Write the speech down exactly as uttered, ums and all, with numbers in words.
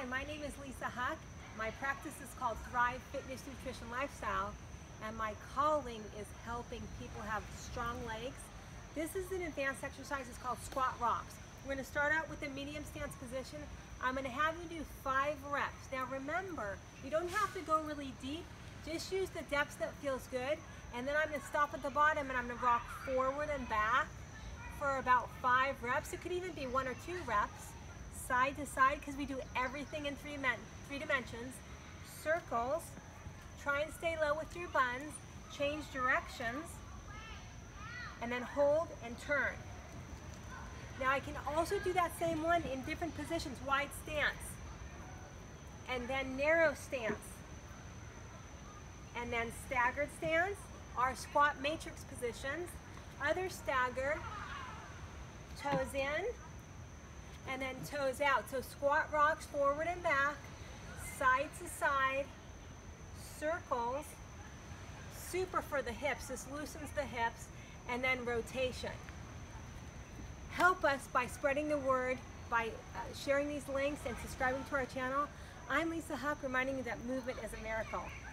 my name is Lisa Huck. My practice is called Thrive Fitness Nutrition Lifestyle, and my calling is helping people have strong legs. This is an advanced exercise. It's called squat rocks. We're going to start out with a medium stance position. I'm going to have you do five reps. Now remember, you don't have to go really deep. Just use the depth that feels good. And then I'm going to stop at the bottom and I'm going to rock forward and back for about five reps. It could even be one or two reps, side to side, because we do everything in three, men three dimensions. Circles. Try and stay low with your buns. Change directions. And then hold and turn. Now I can also do that same one in different positions. Wide stance. And then narrow stance. And then staggered stance. Our squat matrix positions. Other stagger. Toes in. And then toes out. So squat rocks forward and back. Side to side. Circles. Super for the hips. This loosens the hips. And then rotation. Help us by spreading the word, by uh, sharing these links and subscribing to our channel. I'm Lisa Huck, reminding you that movement is a miracle.